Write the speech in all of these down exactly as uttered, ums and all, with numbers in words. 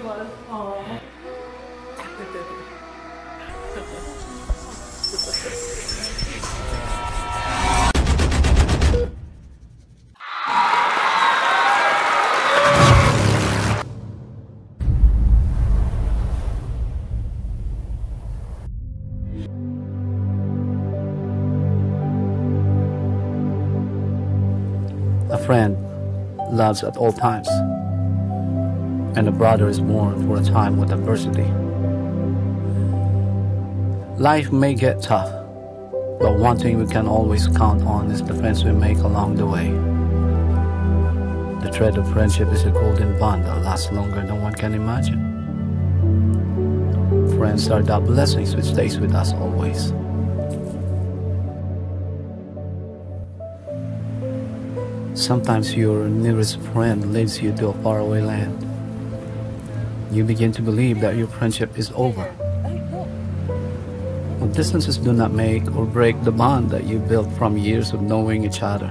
was. Aww. A friend loves at all times, and a brother is born for a time with adversity. Life may get tough, but one thing we can always count on is the friends we make along the way. The thread of friendship is a golden bond that lasts longer than one can imagine. Friends are the blessings which stays with us always. Sometimes your nearest friend leads you to a faraway land. You begin to believe that your friendship is over. But distances do not make or break the bond that you built from years of knowing each other.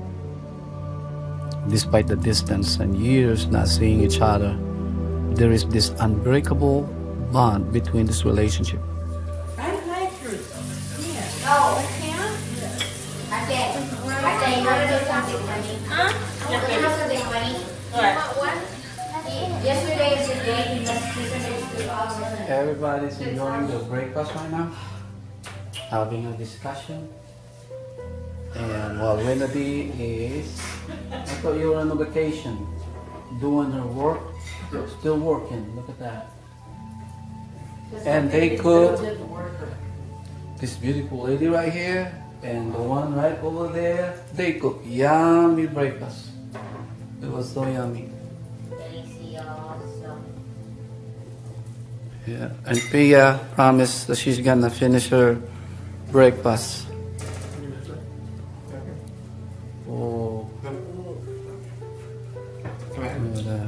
Despite the distance and years not seeing each other, there is this unbreakable bond between this relationship. I like fruit. Yeah. Oh, I can't? I can't. I can't. You want to do something funny? Huh? You want to do something funny? What? You want one? Yesterday is the day he must listen to us. Everybody's enjoying the breakfast right now, having a discussion. And while Wendy is, I thought you were on a vacation, doing her work, still working, look at that. And they cook, this beautiful lady right here, and the one right over there, they cook yummy breakfast. It was so yummy. Yeah, and Pia promised that she's gonna finish her breakfast. Oh, look at that.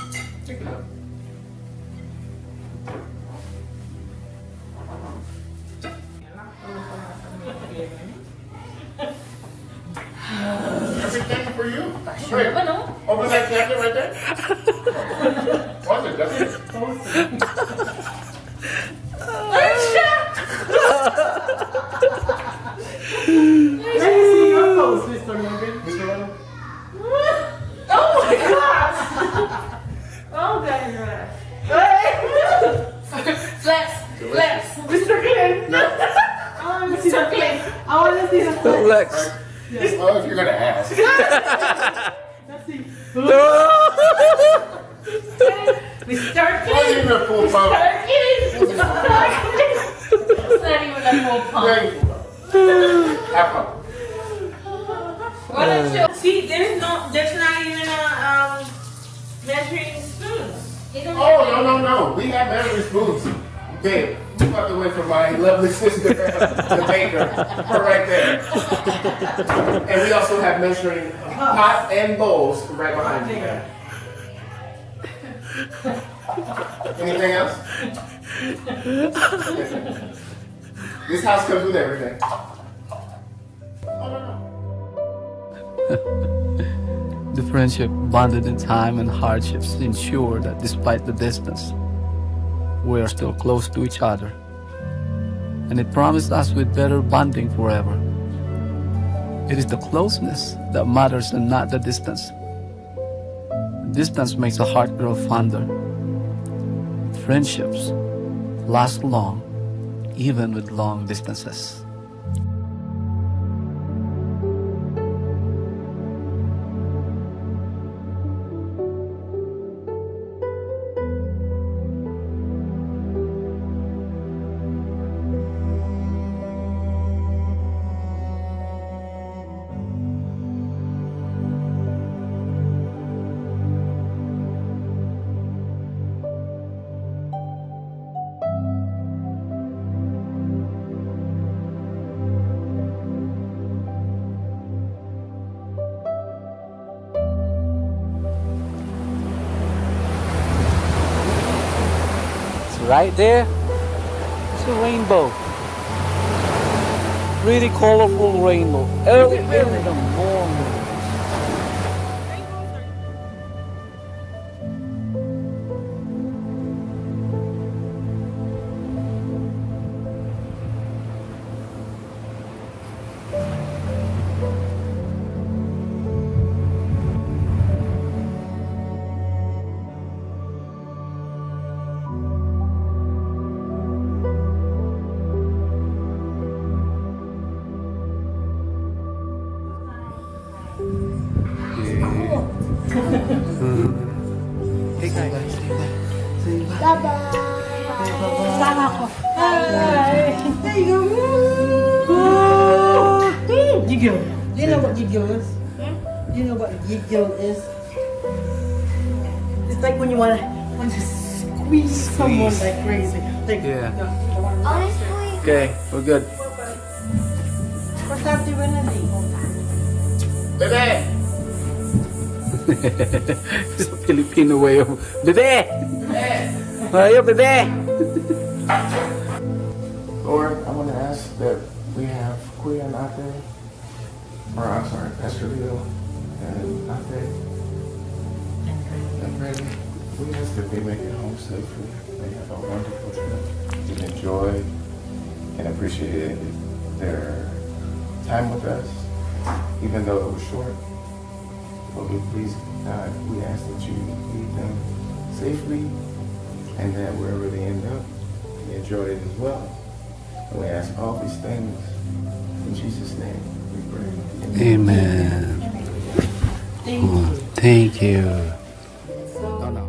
Everything for you. Wait, open that cabinet right there. What's it? That's it. Let me see your post, Mister Logan. Mister Logan? Oh my gosh! Oh, that is right. Flex, flex, Mister Glenn. I want to see the flex. I want to see the flex. Lex. Yes. Well, if you're gonna ask. Let's see. Wasn't Mister even Glenn. a full pump. It's not even a full pump. Half pump. What is your, see, there's no, there's not even a um, measuring spoon. Oh, no, no, no. We have measuring spoons. Babe, move out the way from my lovely sister, the baker. Her right there. And we also have measuring pots and bowls right behind you there. Anything else? This house comes with everything. Oh, no, no. The friendship bonded in time and hardships ensure that despite the distance, we are still close to each other. And it promised us with better bonding forever. It is the closeness that matters and not the distance. Distance makes a heart grow fonder. Friendships last long, even with long distances. Right there, it's a rainbow. Really colorful rainbow. Early in the morning. what giggle is? Do you know what giggle is? It's like when you want to, want to squeeze someone like crazy. Like, Yeah. no, I wanna- Honestly, Okay, we're good. What's that doing in the Bebe! It's a Filipino way of Bebe! Ayaw, bebe! Lord, I want to ask that we have Kuya and Ate, or I'm sorry, Pastor Leo and Ate, and Brady. We ask that they make it home safely. They have a wonderful trip. They enjoy and appreciated their time with us, even though it was short. But we please, God, we ask that you lead them safely, and that wherever they end up, they enjoy it as well. And we ask all these things in Jesus' name. We pray. Amen. Thank you. Thank you. Oh, no.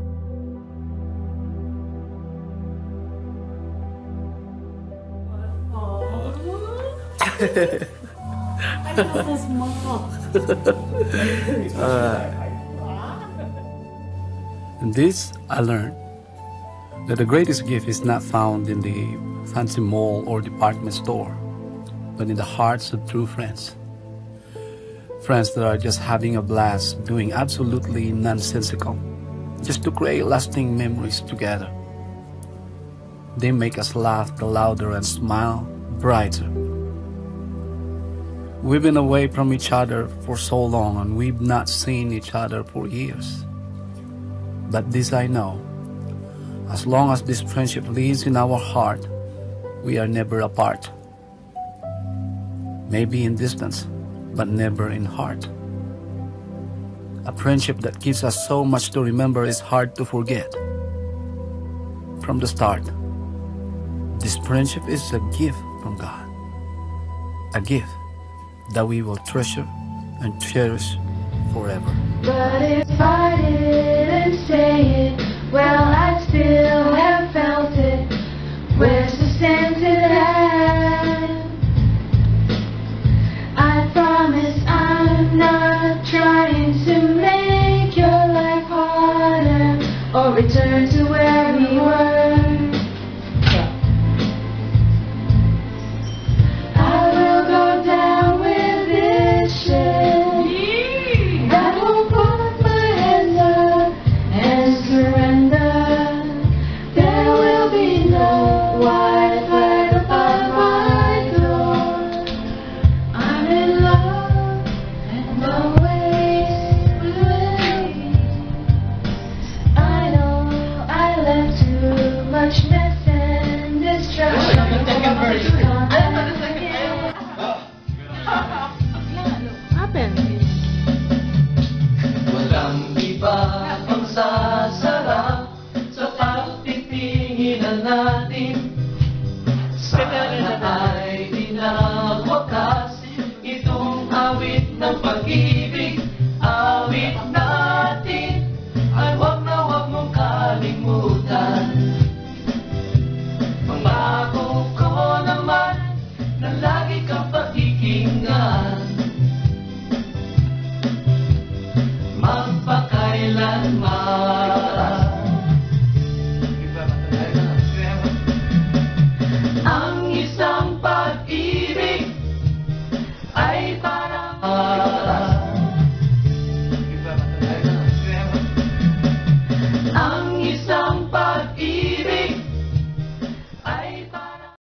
I got this mom. And this I learned that the greatest gift is not found in the fancy mall or department store, but in the hearts of true friends. Friends that are just having a blast, doing absolutely nonsensical, just to create lasting memories together. They make us laugh the louder and smile brighter. We've been away from each other for so long, and we've not seen each other for years. But this I know, as long as this friendship lives in our heart, we are never apart. Maybe in distance, but never in heart. A friendship that gives us so much to remember is hard to forget. From the start, this friendship is a gift from God. A gift that we will treasure and cherish forever. But if I didn't say it, well, I'd still have